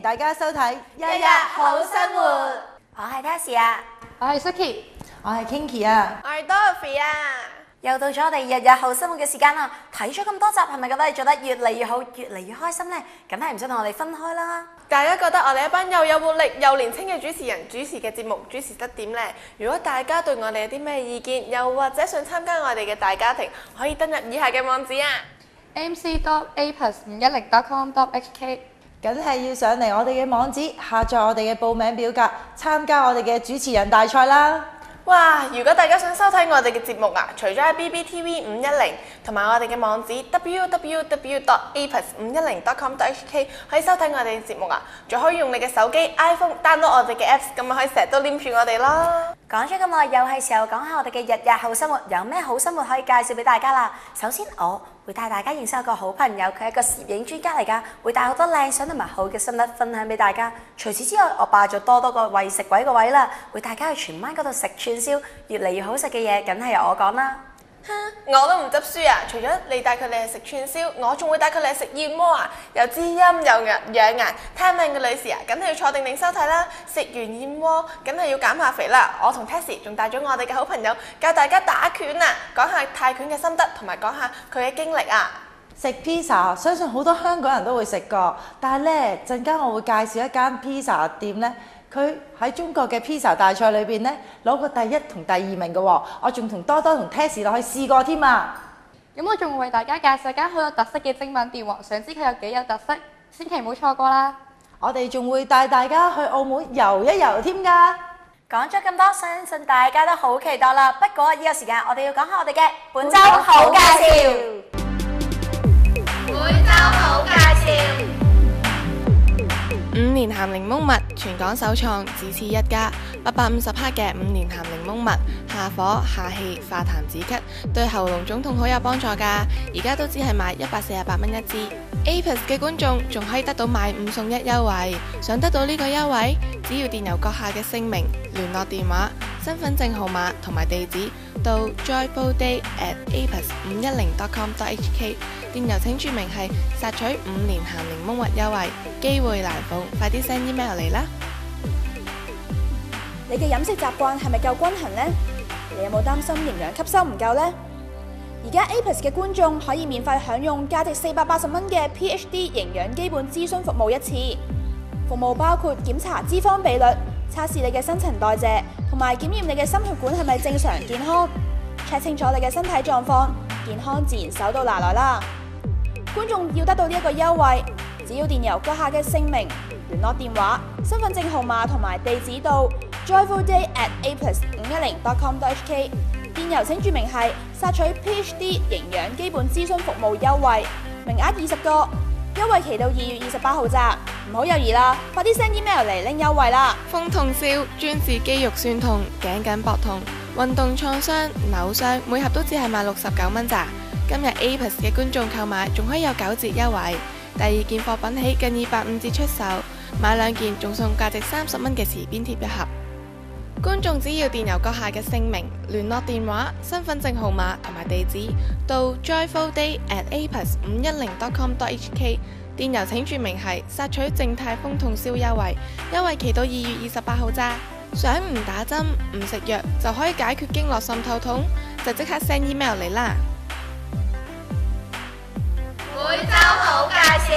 大家收睇日日好生活。我係 Tessie 啊， 我係 Suki， 我係 Kinky 啊， 我係 Dorothy 啊。 又到咗我哋日日好生活嘅時間啦！睇咗咁多集，係咪覺得你做得越嚟越好，越嚟越開心呢？梗係唔想同我哋分開啦！ 大家覺得我哋一班又有活力又年輕嘅主持人主持嘅節目主持得點呢？如果大家對我哋有啲咩意見，又或者想參加我哋嘅大家庭，可以登入以下嘅網址啊 mc.a+510.com.hk， 梗係要上嚟我哋嘅網址，下載我哋嘅報名表格，參加我哋嘅主持人大賽啦！ 哇！如果大家想收睇我哋嘅節目啊，除咗喺 BBTV 510同埋我哋嘅網址 www.a+510.com.hk 可以收睇我哋嘅節目啊，仲可以用你嘅手機 iPhone download 我哋嘅 Apps， 咁咪可以成日都黏住我哋咯。 講咗咁耐，又係時候講下我哋嘅日日好生活，有咩好生活可以介紹俾大家啦。首先，我會帶大家認識一個好朋友，佢係一個攝影專家嚟㗎，會帶好多靚相同埋好嘅心得分享俾大家。除此之外，我霸咗多個為食鬼個位啦，會帶大家去荃灣嗰度食串燒，越嚟越好食嘅嘢，梗係由我講啦。 我都唔執輸啊！除咗你帶佢哋去食串燒，我仲會帶佢哋去食燕窩啊！又滋陰又養顏，貪靚嘅女士啊，梗係要坐定定收睇啦！食完燕窩，梗係要減下肥啦！我同 Tessie 仲帶咗我哋嘅好朋友教大家打拳啊，講下泰拳嘅心得，同埋講下佢嘅經歷啊！ 食 pizza， 相信好多香港人都會食過，但係呢陣間我會介紹一間 pizza 店呢。佢喺中國嘅 pizza 大賽裏邊呢，攞過第1同第2名嘅喎，我仲同多多同 Tessie 落去試過添啊！ 咁我仲會為大家介紹間好有特色嘅精品店喎，想知佢有幾有特色，千祈唔好錯過啦！ 我哋仲會帶大家去澳門遊一遊添㗎。 講咗咁多，相信大家都好期待啦。不過呢個時間，我哋要講下我哋嘅本週好介紹。 每週好介紹。5年鹹檸檬蜜，全港首創，只此一家。850克嘅5年鹹檸檬蜜，下火下氣化痰止咳，對喉嚨腫痛好有幫助㗎。而家都只係賣148蚊一支。A+ 嘅觀眾仲可以得到買5送1優惠。想得到呢個優惠，只要電郵閣下嘅姓名、聯絡電話、身份證號碼同埋地址到 joyfulday@a+510.com.hk。電郵請注明係索取5年鹹檸檬蜜優惠，機會難逢，快啲 send email 嚟啦！ 你嘅飲食習慣係咪夠均衡呢？你有冇擔心營養吸收唔夠呢？而家 A+ 嘅觀眾可以免費享用價值480蚊嘅 PhD 營養基本諮詢服務一次，服務包括檢查脂肪比率、測試你嘅新陳代謝，同埋檢驗你嘅心血管係咪正常健康，check 清楚你嘅身體狀況，健康自然手到拿來啦！觀眾要得到呢一個優惠，只要電郵閣下嘅姓名、聯絡電話、身份證號碼同埋地址到 joyfulday@a+510.com.hk， 電郵請注明係索取 PhD 營養基本諮詢服務優惠，名額20個，優惠期到2月28號咋，唔好猶豫啦，快啲 send email 嚟拎優惠啦！ 風痛燒專治肌肉酸痛、頸緊膊痛、運動創傷、扭傷，每盒都只係賣69蚊咋。今日 A+ 嘅觀眾購買仲可以有9折優惠，第2件貨品起近250折出售，買2件仲送價值30蚊嘅匙邊貼1盒。觀眾只要電郵閣下嘅姓名、聯絡電話、身份證號碼同埋地址到 joyfulday@a+510.com.hk， 電郵請注明係索取靜態風痛燒優惠，優惠期到2月28號咋。想唔打針唔食藥就可以解決經絡滲透痛，就即刻 send email 嚟啦！ 每週好介紹。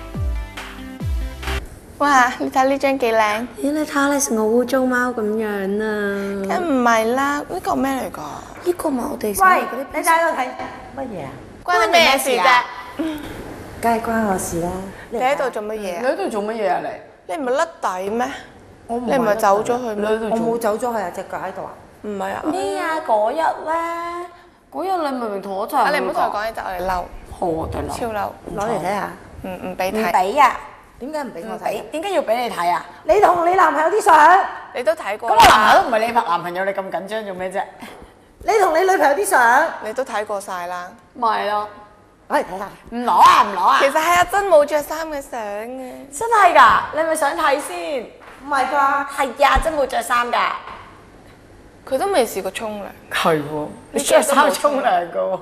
哇！你睇呢張幾靚？ 咦，你睇下你成個污糟貓咁樣啊！ 梗唔係啦，呢個咩嚟㗎？ 呢個咪我哋喂，你喺度睇乜嘢啊？ 關你咩事啫？ 梗係關我事啦！ 你喺度做乜嘢啊？ 你喺度做乜嘢啊？ 你唔係甩底咩？ 你唔係走咗去咩？ 我冇走咗去啊！隻腳喺度啊！ 唔係啊？ 咩啊？嗰日咧，嗰日你明明同我一齊。 你唔好同我講嘢，就我哋嬲。 好啊，對啦。 超嬲！ 攞嚟睇下。 唔俾睇。 唔俾啊！ 點解唔俾我睇？ 點解要俾你睇啊？ 你同你男朋友啲相， 你都睇過。 咁我男朋友都唔係你拍男朋友，你咁緊張做咩啫？ 你同你女朋友啲相， 你都睇過晒啦。 咪咯， 攞嚟睇下。 唔攞啊，唔攞啊！ 其實係阿珍冇着衫嘅相嘅。 真係㗎，你係咪想睇先？ 唔係啩？ 係呀，真冇着衫㗎。 佢都未試過沖涼。 係喎，你着衫沖涼㗎喎。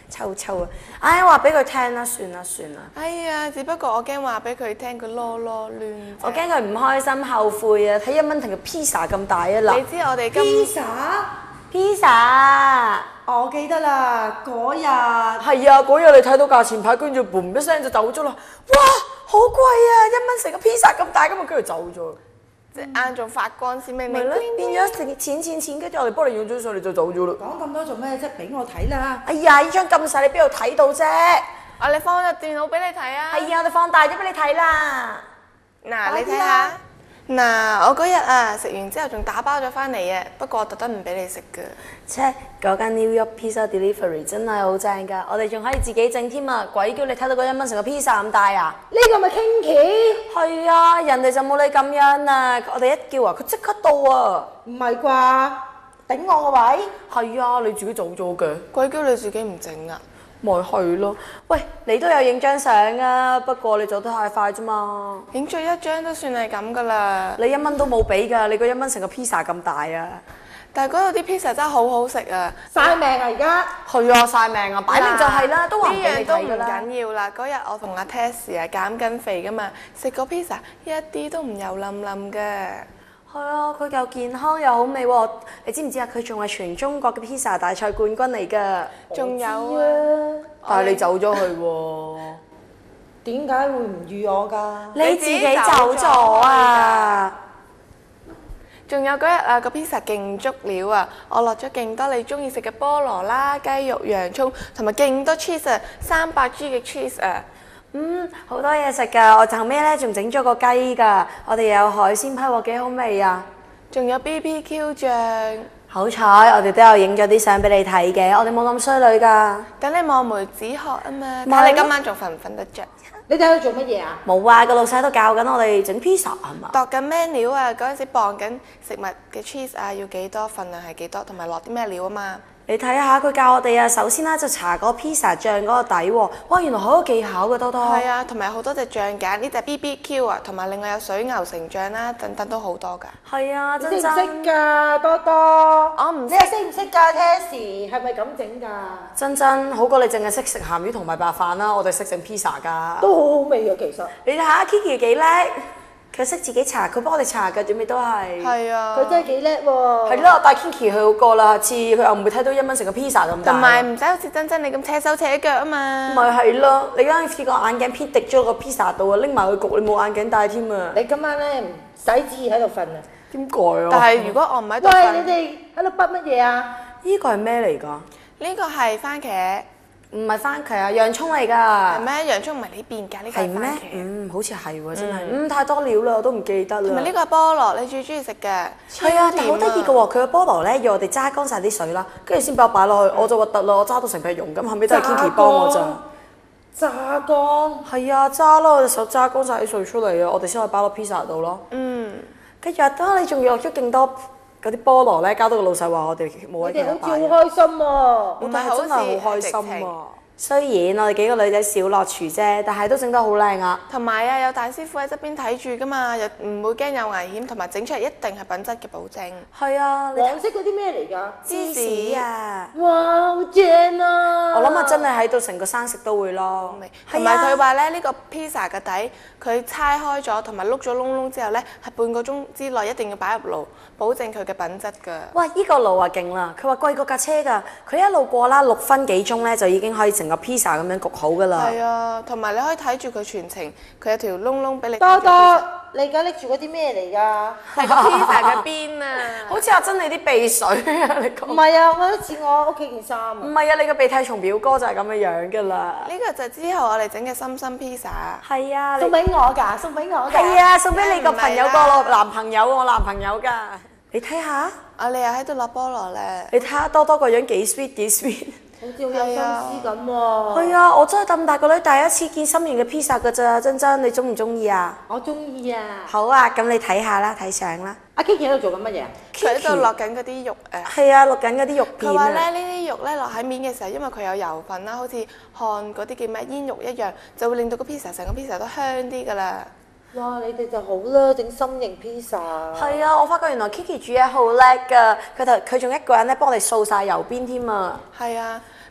臭臭啊！唉，話俾佢聽啦，算啦。 哎呀，只不過我驚話俾佢聽，佢囉囉攣。 我驚佢唔開心後悔啊！睇1蚊亭嘅披薩咁大啊嗱， 你知我哋今披薩。 我記得啦，嗰日係啊，嗰日你睇到價錢牌，跟住嘣一聲就走咗啦！哇，好貴啊！1蚊成個披薩咁大，咁啊跟住走咗。 隻眼仲發光先，明明咪咯，變咗成錢，跟住我哋幫你影咗相，你就走咗啦。 講咁多做咩啫？俾我睇啦！ 哎呀，呢張咁細，你邊度睇到啫？ 我哋放入電腦俾你睇啊！ 係啊，我哋放大咗俾你睇啦。 嗱，你睇下。嗱，我嗰日啊食完之後仲打包咗翻嚟啊，不過我特登唔俾你食㗎。 切，嗰間 New York Pizza Delivery 真係好正㗎，我哋仲可以自己整添啊！鬼叫你睇到嗰1蚊成個披薩咁大啊！ 呢個咪 Kinky？ 係啊，人哋就冇你咁樣啊！我哋一叫啊，佢即刻到啊！ 唔係啩？頂我個位？ 係啊，你自己做咗嘅。 鬼叫你自己唔整啊！ 咪係咯，喂，你都有影張相啊，不過你走得太快啫嘛。 影咗1張都算係咁噶啦。 你1蚊都冇俾㗎，你個1蚊成個披薩咁大啊！ 但係嗰度啲披薩真係好好食啊！ 曬命啊！而家係啊，曬命啊，擺明就係啦，都話唔俾你呢樣都唔睇㗎啦。 緊要啦。嗰日我同阿 Tess 啊減緊肥噶嘛，食個披薩一啲都唔油冧冧嘅。 係啊，佢又健康又好味喎。你知唔知啊？佢仲係全中國嘅披薩大賽冠軍嚟㗎。 仲有啊， 但係你走咗去喎。 點解會唔預我㗎？ 你自己走咗啊！ 仲有嗰日啊，個披薩勁足料啊！我落咗勁多你中意食嘅菠蘿啦、雞肉、洋葱，同埋勁多 cheese 啊，300G 嘅 cheese 啊！ 好多嘢食㗎。我後尾咧仲整咗個雞㗎。我哋有海鮮批喎，幾好味啊！ 仲有 BBQ 醬。 好彩我哋都有影咗啲相俾你睇嘅，我哋冇咁衰女㗎。 等你望梅止渴啊嘛！ 咪咯睇你今晚仲瞓唔瞓得着？ 你哋喺度做乜嘢啊？ 冇啊，個老細喺度教緊我哋整 pizza 係嘛？ 度緊咩料啊？嗰陣時磅緊食物嘅 cheese 啊，要幾多份量係幾多，同埋落啲咩料啊嘛。 你睇下佢教我哋啊，首先啦就搽嗰個 pizza 醬嗰個底喎。哇，原來好多技巧嘅多多。 係啊，同埋好多隻醬揀，呢隻 BBQ 啊，同埋另外有水牛城醬啦，等等都好多㗎。 係啊， 你識唔識真真㗎，多多？ 我唔識你又識唔識㗎，Tessie？係咪咁整㗎？ 真真好過你淨係識食鹹魚同埋白飯啦，我哋識整 pizza 㗎。 都好好味啊，其實。 你睇下 Kiki 幾叻，佢識自己搽，佢幫我哋搽㗎，最尾都係。 係啊。 佢真係幾叻喎。 係咯，我帶 Kiki 去好過啦，下次佢又唔會睇到1蚊成個 pizza 咁大。 同埋唔使好似真真你咁扯手扯腳啊嘛。 咪係咯，你嗰陣時個眼鏡偏滴咗個 pizza 度啊，拎埋去焗，你冇眼鏡戴添啊。 你今晚咧唔使旨意喺度瞓啊！ 點改啊？ 但係如果我唔喺度喂， 瞓， 你哋喺度筆乜嘢啊？ 呢個係咩嚟㗎？ 呢個係番茄， 唔係番茄啊，洋葱嚟係㗎。 咩？洋葱唔係呢邊㗎，呢個係咩係番茄。？ 好似係喎，真係。太多料啦，我都唔記得啦。 同埋呢個係菠蘿，你最中意食嘅。 係啊，但好得意嘅喎，佢個菠蘿咧要我哋揸乾晒啲水啦，跟住先俾我擺落去，我就核突啦，我揸到成片溶咁，後尾都係 Kiki 幫我咋。 榨乾。 係啊，揸咯，我隻手揸乾晒啲水出嚟啊，我哋先可以擺落 pizza 度咯。跟住啊，你仲要落咗勁多嗰啲菠蘿咧，搞到個老細話我哋冇你哋好位擺。 似好開心喎。 我哋係真係好開心唔係好似啊！雖然我哋幾個女仔少落廚啫，但係都整得好靚啊！ 同埋啊，有大師傅喺側邊睇住噶嘛，又唔會驚有危險，同埋整出嚟一定係品質嘅保證。 係啊，你黃色嗰啲咩嚟㗎？ 芝士啊！ 哇，好正啊！ 我諗啊，真係喺度成個生食都會咯。 同埋佢話咧，呢個 pizza 嘅底佢拆開咗，同埋碌咗窿窿之後咧，係半個鐘之內一定要擺入爐，保證佢嘅品質㗎。 哇！依個爐啊勁啦，佢話貴過架車㗎，佢一路過啦，6分幾鐘咧就已經可以成個 pizza 咁樣焗好㗎啦。 係啊，同埋你可以睇住佢全程，佢有條窿窿俾你。 多多，你而家拎住嗰啲咩嚟㗎？ 係個 pizza 嘅邊啊！ 好似阿珍你啲鼻水啊！你唔講係啊，我覺得似我屋企件衫啊。 唔係啊，你個鼻涕蟲表哥就係咁嘅樣㗎啦。 呢個就係之後我哋整嘅心心 pizza。 係啊， 送俾我㗎，送俾我㗎。 係啊，送俾你個朋友梗係唔係啦個男朋友，我男朋友㗎。你睇下， 你又喺度落菠蘿咧。 你睇下多多個樣幾 sweet 幾 sweet。 好似好有心思咁喎。 係啊，我真係咁大個女第一次見心形嘅 pizza 㗎咋，珍珍你中唔中意啊？ 我中意啊。 好啊，咁你睇下啦，睇相啦。 阿 Kiki 喺度做緊乜嘢啊？ 佢喺度落緊嗰啲肉誒。 係啊，落緊嗰啲肉片佢話啊。 咧，呢啲肉咧落喺面嘅時候，因為佢有油份啦，好似漢嗰啲叫咩煙肉一樣，就會令到個 pizza 成個 pizza 都香啲㗎啦。 哇！你哋就好啦，整心形 pizza。 係啊，我發覺原來 Kiki 煮嘢好叻㗎，佢仲一個人咧幫我哋掃晒油邊添啊。 係啊，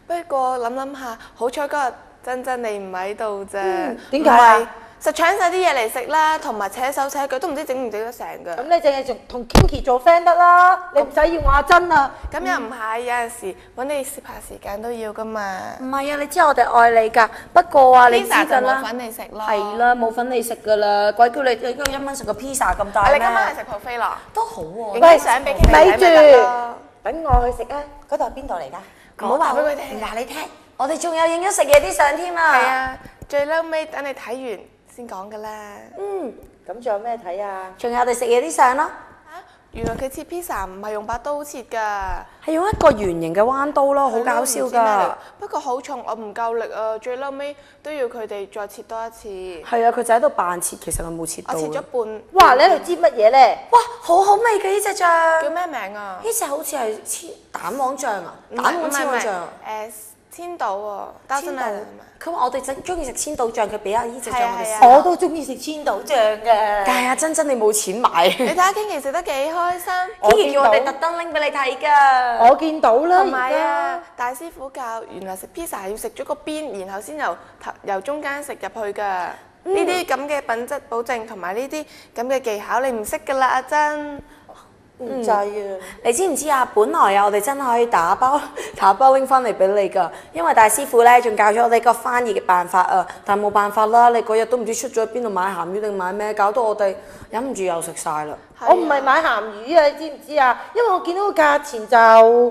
不過諗下，好彩嗰日珍珍你唔喺度啫。 點解啊？ 實搶晒啲嘢嚟食啦，同埋扯手扯腳都唔知整唔整得成㗎。 咁你淨係同 Kinky 做 friend 得啦，你唔使要我阿珍啊。 咁又唔係，有陣時揾你攝下時間都要㗎嘛。 唔係啊，你知我哋愛你㗎，不過啊，你知 Pizza 㗎啦， 就冇份你食咯。 係啦，冇份你食㗎啦，鬼叫你嗰個1蚊食個 pizza 咁大咩？ 你今晚係食 buffet 咯？ 都好喎。 影啲相俾 Kinky 咪睇咪得咯。 等我去食啊！嗰度係邊度嚟㗎？ 唔好話俾佢聽。 嗱，你聽，我哋仲有影咗食嘢啲相添啊。 係啊，最嬲尾等你睇完先講㗎啦。 咁仲有咩睇啊？ 仲有我哋食嘢啲相咯， 原來佢切 pizza 唔係用把刀切㗎， 係用一個圓形嘅彎刀咯，好搞笑㗎。 不過好重，我唔夠力啊！最嬲尾都要佢哋再切多一次。 係啊，佢就喺度扮切，其實佢冇切到。 我切咗半。 哇！你喺度煎乜嘢咧？ 哇，好好味嘅呢只醬。 叫咩名啊？ 呢只好似係蛋黃醬啊， 唔係蛋黃千唔係黃醬。 千島喎，刀千島真係。 佢話我哋中意食千島醬，佢俾下呢只醬我哋係啊食。 我都中意食千島醬嘅。 但係阿珍珍你冇錢買。 你睇下 Kinky 食得幾開心。 Kinky叫我哋特登拎俾你睇㗎。 我見到啦， 同埋而啊家， 大師傅教原來食 pizza 係要食咗個邊，然後先由中間食入去㗎。呢啲咁嘅品質保證同埋呢啲咁嘅技巧，你唔識㗎啦，阿珍。 唔制啊！ 你知唔知啊？本來啊，我哋真係可以打包拎翻嚟俾你㗎，因為大師傅咧仲教咗我哋個翻譯嘅辦法啊。但係冇辦法啦，你嗰日都唔知出咗去邊度買鹹魚定買咩，搞到我哋忍唔住又食晒啦。 我唔係買鹹魚啊，你知唔知啊？因為我見到個價錢就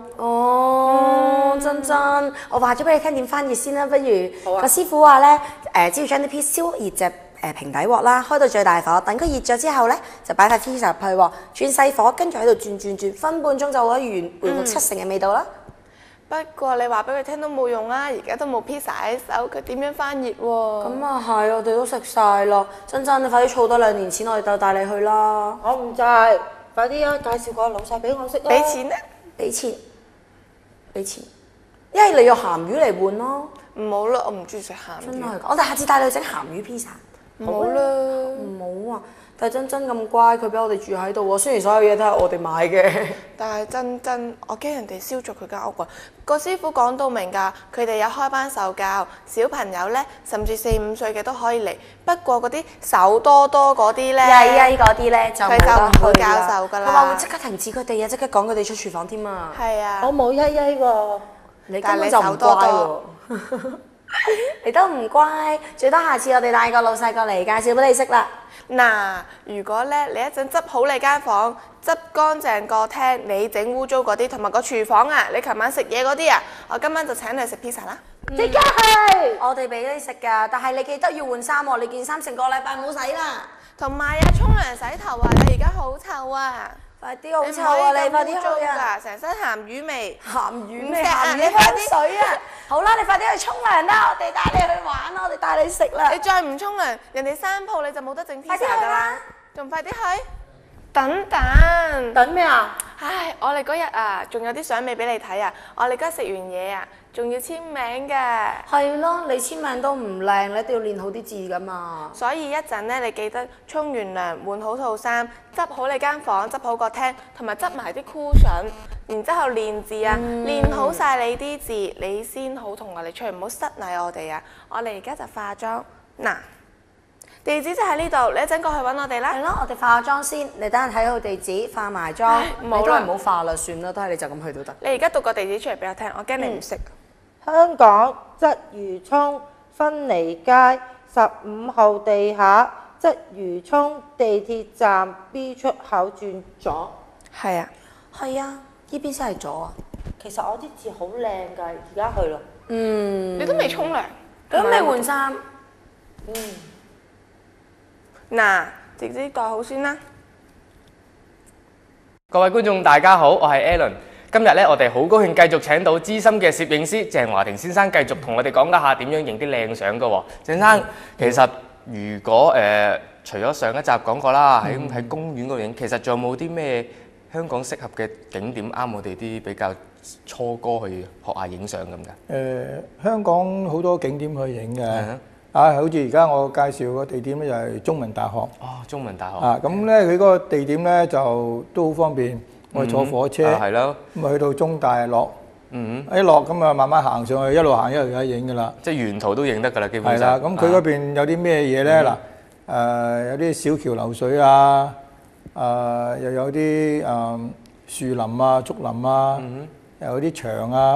珍珍，我話咗俾你聽點翻譯先啦，不如好啊個師傅話咧，只要將啲 pizza 燒熱隻平底鑊啦，開到最大火，等佢熱咗之後咧，就擺塊 pizza 入去喎，轉細火，跟住喺度轉，分半鐘就可以回復7成嘅味道啦。 不過你話俾佢聽都冇用啊！而家都冇 pizza 喺手，佢點樣翻熱喎？ 咁啊係，我哋都食晒咯。珍珍，你快啲儲多2年錢，我哋就帶你去啦。 我唔制，快啲啊！介紹個老細俾我識啦。 俾錢咧？ 俾錢，因為你用鹹魚嚟換咯。 唔好啦，我唔中意食鹹魚。 真係，我哋下次帶你去整鹹魚 pizza。 唔好啦。 唔好啊！但係珍珍咁乖，佢俾我哋住喺度喎。雖然所有嘢都係我哋買嘅。 但係珍，我驚人哋燒咗佢間屋啊！個師傅講到明㗎，佢哋有開班授教，小朋友呢，甚至4、5歲嘅都可以嚟。不過嗰啲手多嗰啲呢， 曳嗰啲咧就佢就唔會教授㗎啦。 佢話會即刻停止佢哋啊，即刻趕佢哋出廚房添啊！ 係啊。 我冇曳喎， 你根本就唔乖喎。你都唔乖，最多下次我哋帶個老細過嚟介紹俾你識啦。 嗱，如果咧你一陣執好你間房，執乾淨個廳，你整污糟嗰啲，同埋個廚房啊，你琴晚食嘢嗰啲啊，我今晚就請你去食 pizza 啦。 即刻去！ 我哋俾你食㗎，但係你記得要換衫喎，你件衫成個禮拜冇洗啦。 同埋啊，沖涼洗頭啊，你而家好臭啊！ 快啲好臭啊！你快啲去啊！ 成身鹹魚味。 鹹魚咩？ 唔食啊鹹魚你快啲香水啊！好啦，你快啲去沖涼啦，我哋帶你去玩啦，我哋帶你食啦。 你再唔沖涼，人哋三鋪你就冇得整 pizza 快啲去㗎啦啦！ 仲快啲去！等。 等咩啊？ 唉，我哋嗰日啊，仲有啲相未俾你睇啊！我哋而家食完嘢啊，仲要簽名嘅。 係咯，你簽名都唔靚，你一定要練好啲字㗎嘛。 所以一陣咧，你記得沖完涼換好套衫，執好你間房，執好個廳，同埋執埋啲 cushion，然之後練字啊，練好晒你啲字，你先好同我哋出去，唔好失禮我哋啊！我哋而家就化妝，嗱，地址就喺呢度，你一陣過去揾我哋啦。 係咯，我哋化咗妝先，你等陣睇好地址，化埋妝。你都係唔好化啦，算啦，都係你就咁去都得。 你而家讀個地址出嚟俾我聽，我驚你唔識。 香港鰂魚涌芬尼街15號地下鰂魚涌地鐵站 B 出口轉左。 係啊， 係啊，呢邊先係左啊。 其實我啲字好靚㗎，而家去咯。 你都未沖涼， 咁未換衫。 嗱，直接袋好先啦。 各位觀眾大家好，我係 Alan。今日咧，我哋好高興繼續請到資深嘅攝影師鄭華庭先生，繼續同我哋講解下點樣影啲靚相嘅喎。鄭生，其實如果除咗上一集講過啦，喺公園嗰度影，其實仲有冇啲咩香港適合嘅景點啱我哋啲比較初哥去學下影相咁㗎？ 香港好多景點去影嘅。好似而家我介紹個地點咧就係中文大學。 哦，中文大學。 咁咧佢嗰個地點咧就都好方便，我哋坐火車。 係咯。 咁去到中大落一落咁啊慢慢行上去，一路行一路有得影㗎啦。 即係沿途都影得㗎啦，基本係啦， 上。 咁佢嗰邊有啲咩嘢咧？嗱，有啲小橋流水啊，又有啲樹林啊、竹林啊，又有啲牆啊，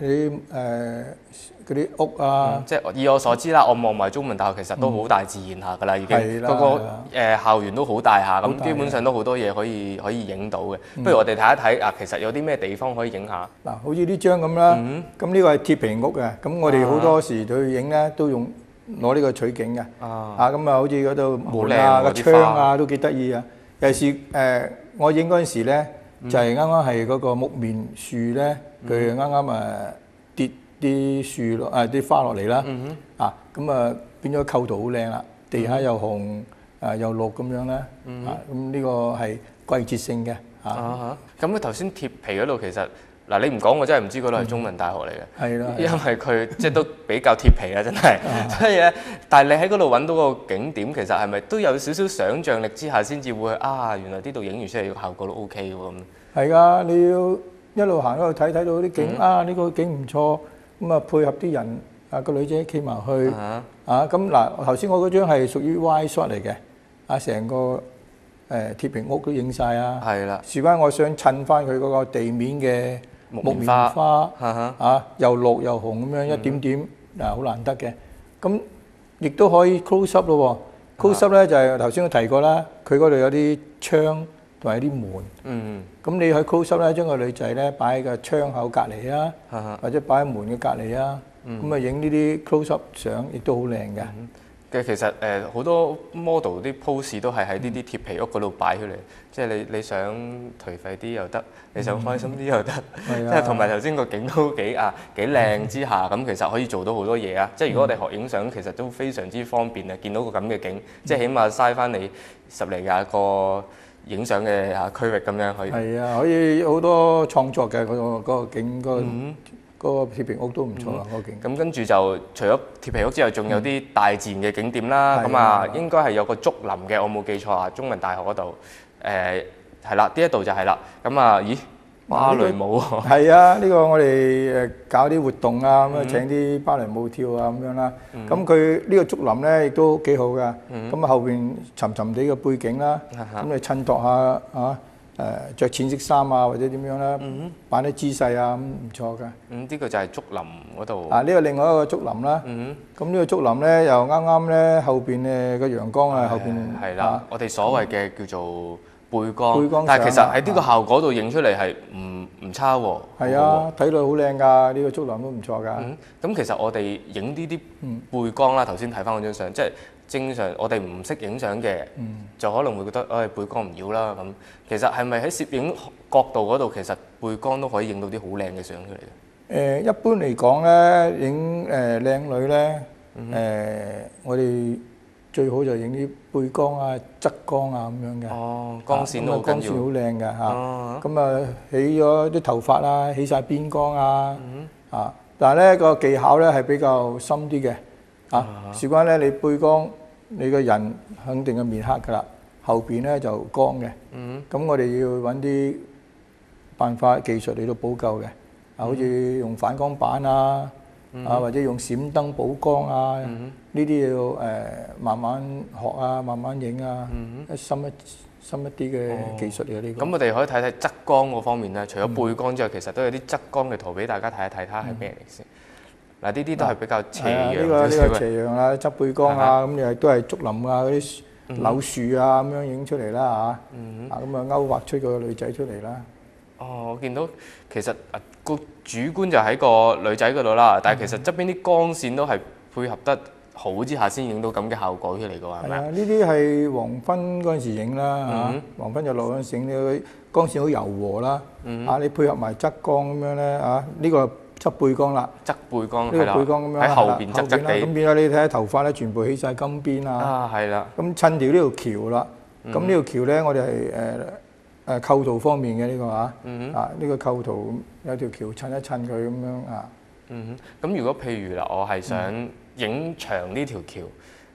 嗰啲屋啊。 即係以我所知啦，我望埋中文大學其實都好大自然下㗎啦，已經嗰個校園都好大下，咁基本上都好多嘢可以影到嘅。不如我哋睇一睇啊，其實有啲咩地方可以影下？ 嗱，好似呢張咁啦，咁呢個係鐵皮屋嘅，咁我哋好多時去影咧都用攞呢個取景嘅。咁啊，好似嗰度門啊、個窗啊都幾得意啊。尤其是我影嗰陣時咧，就係啱啱係嗰個木棉樹咧，佢啱啱跌啲樹落啲花落嚟啦，咁啊變咗構圖好靚啦，地下又紅又綠咁樣咧，咁呢個係季節性嘅。 咁佢頭先貼皮嗰度其實嗱，你唔講我真係唔知嗰度係中文大學嚟嘅。 係啦， 因為佢即係都比較貼皮啦，真係。所以咧，但係你喺嗰度揾到個景點，其實係咪都有少少想像力之下先至會原來呢度影完出嚟個效果都 OK 喎咁。係㗎，你要一路行一路睇到啲景呢個景唔錯，咁啊配合啲人個女仔企埋去咁嗱，頭先我嗰張係屬於 wide shot 嚟嘅，成個鐵皮屋都影晒啊。係啦，事關我想襯翻佢嗰個地面嘅木棉花又綠又紅咁樣一點點好難得嘅。咁亦都可以 close up 咯喎，close up 咧就係頭先我提過啦，佢嗰度有啲窗同埋啲門。咁你去 close up 咧，將個女仔咧擺喺個窗口隔離啊，或者擺喺門嘅隔離啊，咁啊影呢啲 close up 相亦都好靚嘅。 其實好多 model 啲 pose 都係喺呢啲鐵皮屋嗰度擺出嚟，即係你想頹廢啲又得，你想開心啲又得，即係同埋頭先個景都幾靚之下，咁其實可以做到好多嘢啊！即係如果我哋學影相，其實都非常之方便啊！見到個咁嘅景，即係起碼嘥翻你10嚟廿個影相嘅區域咁樣可以。係啊，可以好多創作嘅嗰個景嗰個鐵皮屋都唔錯啊！嗰個景。咁跟住就除咗鐵皮屋之外，仲有啲大自然嘅景點啦。咁應該係有個竹林嘅，我冇記錯啊！中文大學嗰度係啦，呢一度就係啦。咁咦？芭蕾舞喎。係啊，呢個我哋搞啲活動啊，咁請啲芭蕾舞跳啊咁樣啦。咁佢呢個竹林咧亦都幾好噶。咁後邊沉沉地嘅背景啦，咁你襯托下着淺色衫啊，或者點樣啦，擺啲姿勢啊，咁唔錯噶。呢個就係竹林嗰度。呢個另外一個竹林啦。咁呢個竹林咧，又啱啱咧後邊個陽光後邊。係啦，我哋所謂嘅叫做背光。但係其實喺呢個效果度影出嚟係唔差喎。係啊，睇落好靚㗎，呢個竹林都唔錯㗎。咁其實我哋影呢啲背光啦，頭先睇翻嗰張相，即係。正常我哋唔識影相嘅，就可能會覺得背光唔要啦咁。其實係咪喺攝影角度嗰度，其實背光都可以影到啲好靚嘅相出嚟嘅？一般嚟講咧，影靚女咧，我哋最好就影啲背光啊、側光啊咁樣嘅。光線都好緊要。光線好靚嘅嚇。咁起咗啲頭髮啦，起晒邊光啊。但係咧個技巧咧係比較深啲嘅。事關咧，你背光，你個人肯定係面黑㗎啦，後邊咧就光嘅。咁我哋要揾啲辦法技術嚟到補救嘅。好似用反光板啊，或者用閃燈補光啊，呢啲要慢慢學啊，慢慢影啊，深一啲嘅技術嚟嘅呢個。咁我哋可以睇睇側光嗰方面咧，除咗背光之外，其實都有啲側光嘅圖俾大家睇一睇，睇下係咩嚟先。嗱，呢啲都係比較斜陽少少嘅。呢個斜陽啊，側背光啊，咁又都係竹林啊，嗰啲柳樹啊咁樣影出嚟啦嚇。咁啊勾畫出個女仔出嚟啦。我見到其實個主觀就喺個女仔嗰度啦，但係其實側邊啲光線都係配合得好之下先影到咁嘅效果出嚟嘅喎，係咪啊？呢啲係黃昏嗰陣時影啦嚇，黃昏日落嗰陣時影，啲光線好柔和啦。你配合埋側光咁樣咧呢個。側背光啦，側背光係啦，喺後邊側側地，咁變咗你睇下頭髮咧，全部起晒金邊啊，係啦，咁襯條呢條橋啦，咁呢條橋咧，我哋係構圖方面嘅呢個呢個構圖有條橋襯一襯佢咁樣啊。咁如果譬如嗱，我係想影長呢條橋，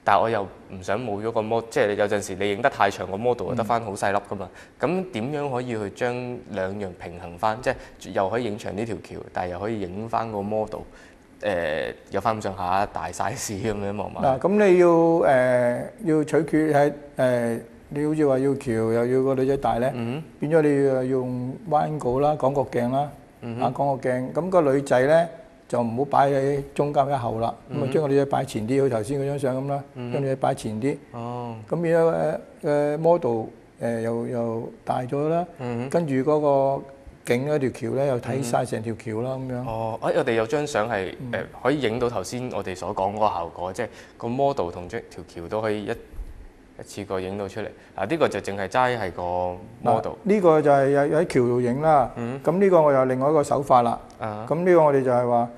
但係我又唔想冇咗個 model，即係有陣時你影得太長個 model 就得翻好細粒噶嘛。咁點樣可以去將兩樣平衡翻？即係又可以影長呢條橋，但係又可以影翻個 model，有翻咁上下大 size 咁樣望埋。 嗱，咁你要取決喺你好似話要橋又要個女仔大咧，變咗你要用彎角啦、廣角鏡啦，廣角鏡。咁個女仔咧就唔好擺喺中間一後啦，咁啊將個女仔擺前啲，好似頭先嗰張相咁啦，將女仔擺前啲。咁變咗model 又大咗啦，跟住嗰個景嗰條橋咧又睇晒成條橋啦咁樣。 我哋有張相係可以影到頭先我哋所講嗰個效果，即係個 model 同條橋都可以一次過影到出嚟。嗱，呢個就淨係齋係個 model。 呢個就係喺橋度影啦。咁呢個我有另外一個手法啦。咁呢個我哋就係話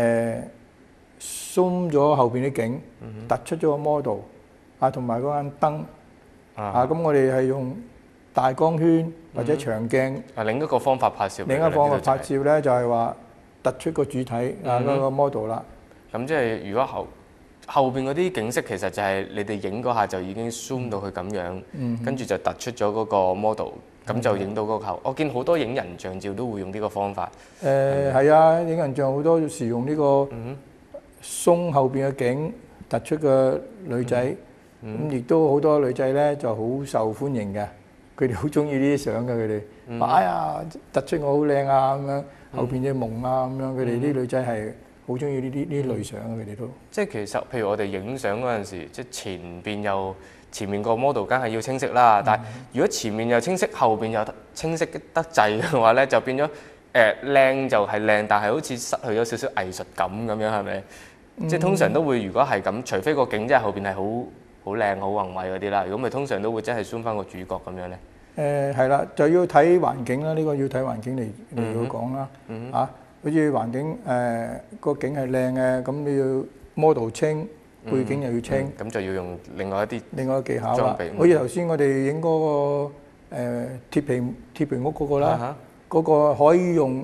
zoom 咗後邊啲景，突出咗個 model 同埋嗰間燈。咁我哋係用大光圈或者長鏡。 另一個方法拍攝。 另一個方法拍攝咧就係話突出個主體嗰個 model 啦。 咁即係如果後邊嗰啲景色其實就係你哋影嗰下就已經 zoom 到佢咁樣，跟住就突出咗嗰個 model，咁就影到嗰個效。我見好多影人像照都會用呢個方法。 係啊，影人像好多時用呢個鬆後邊嘅景，突出個女仔。咁亦都好多女仔咧就好受歡迎嘅，佢哋好中意呢啲相嘅，佢哋話：哎呀，突出我好靚啊咁樣，後邊隻夢啊咁樣，佢哋啲女仔係好中意呢啲類相啊，佢哋都。即係其實，譬如我哋影相嗰陣時，即係前面個 model 梗係要清晰啦，但係如果前面又清晰，後邊又清晰得滯嘅話咧，就變咗靚就係靚，但係好似失去咗少少藝術感咁樣，係咪？即係通常都會，如果係咁，除非個景真係後邊係好靚、好宏偉嗰啲啦，如果咪通常都會真係 zoom 翻個主角咁樣咧。 係啦，就要睇環境啦，呢個要睇環境嚟講啦。好似環境個景係靚嘅，咁你要 model 清，背景又要清， 咁就要用另外一啲技巧啦。好似頭先我哋影嗰個鐵皮屋嗰個啦，嗰個可以用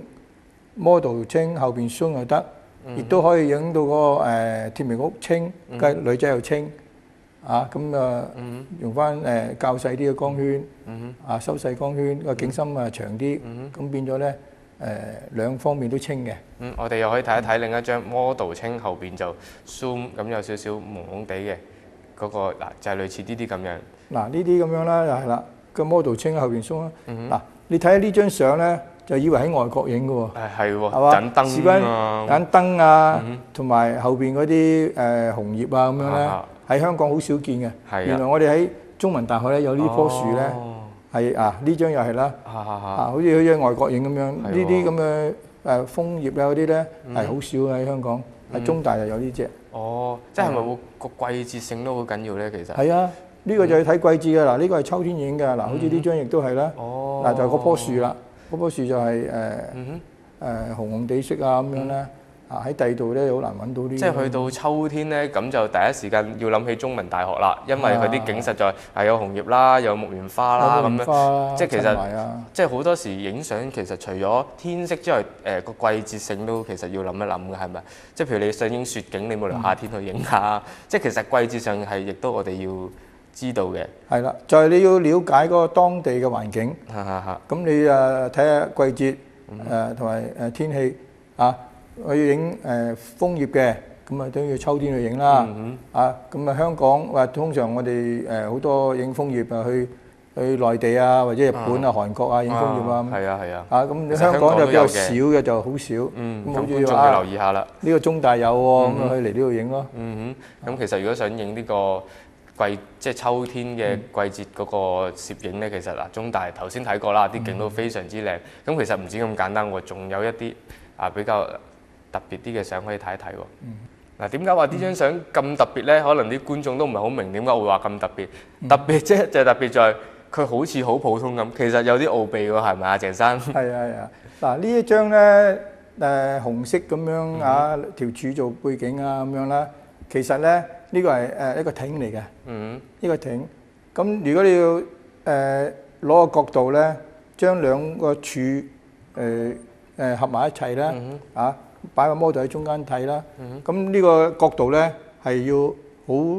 model 清，後邊 zoom 又得，亦都可以影到嗰個鐵皮屋清，跟女仔又清。咁用翻較細啲嘅光圈，收細光圈，個景深長啲，咁變咗咧兩方面都清嘅。 我哋又可以睇一睇另一張 model 清，後邊就 zoom，咁有少少朦朦地嘅嗰個嗱，就係類似呢啲咁樣。嗱，呢啲咁樣啦，就係啦，個 model 清後邊 zoom 啦。嗱，你睇下呢張相咧，就以為喺外國影嘅喎。 係喎，盞燈啊， 盞燈啊，同埋後邊嗰啲紅葉啊咁樣咧。喺香港好少見嘅，原來我哋喺中文大學咧有呢棵樹咧，係呢張又係啦，好似喺外國影咁樣，呢啲咁嘅楓葉啊嗰啲咧係好少喺香港，喺中大就有呢隻。 即係咪會個季節性都好緊要咧？其實係啊，呢個就要睇季節嘅。嗱，呢個係秋天影嘅，嗱，好似呢張亦都係啦。嗱，就係嗰棵樹啦，嗰棵樹就係紅紅地色啊咁樣咧。喺第二度咧好難揾到啲。即係去到秋天咧，咁就第一時間要諗起中文大學啦，因為佢啲景實在係有紅葉啦，有木棉花啦咁樣。即係其實即係好多時影相，其實除咗天色之外，個季節性都其實要諗一諗嘅，係咪？即係譬如你想影雪景，你冇理由夏天去影下。即係其實季節上係亦都我哋要知道嘅。係啦， 就係你要了解嗰個當地嘅環境。咁你睇下季節同埋天氣我要影楓葉嘅，咁都要秋天去影啦。咁香港話通常我哋好多影楓葉去內地啊，或者日本啊、韓國啊影楓葉啊。 係啊。 咁香港就比較少嘅，就好少。 咁好似要留意下啦。 呢個中大有喎，咁去嚟呢度影咯。 咁其實如果想影呢個即係秋天嘅季節嗰個攝影咧，其實中大頭先睇過啦，啲景都非常之靚。咁其實唔止咁簡單喎，仲有一啲比較特別啲嘅相可以睇一睇喎。點解話呢張相咁特別呢？可能啲觀眾都唔係好明點解會話咁特別。特別啫，就係特別在佢好似好普通咁，其實有啲奧秘喎，係咪啊，鄭生？ 係啊。嗱，呢一張呢，紅色咁樣條柱做背景啊咁樣啦。其實呢，呢個係一個艇嚟嘅。呢個艇。咁如果你要攞個角度呢，將兩個柱合埋一齊啦，擺個 model 喺中間睇啦。咁呢個角度咧係要好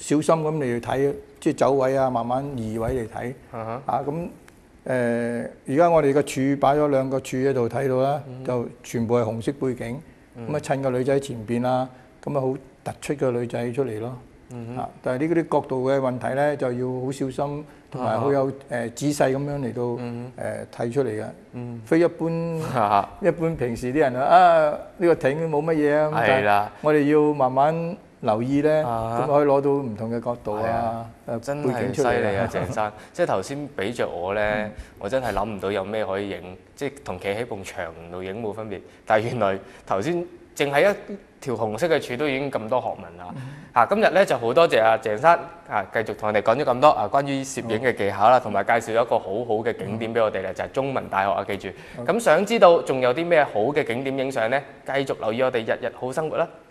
小心咁嚟睇，即係走位啊，慢慢移位嚟睇。咁而家我哋個柱擺咗2個柱喺度睇到啦，就全部係紅色背景。咁啊襯個女仔喺前邊啦，咁啊好突出個女仔出嚟咯。但係呢啲角度嘅問題咧，就要好小心同埋好有仔細咁樣嚟到睇出嚟嘅。非一般平時啲人呢個艇冇乜嘢啊，咁但係我哋要慢慢留意咧，咁可以攞到唔同嘅角度啊， 真係犀利啊，鄭生！即係頭先俾着我咧，我真係諗唔到有咩可以影，即係同企喺埲牆度影冇分別。但係原來頭先淨係一條紅色嘅柱都已經咁多學問啦！今日咧就好多謝阿鄭生繼續同我哋講咗咁多關於攝影嘅技巧啦，同埋介紹一個好好嘅景點俾我哋咧，就係中文大學啊！記住，咁想知道仲有啲咩好嘅景點影相咧，繼續留意我哋日日好生活啦！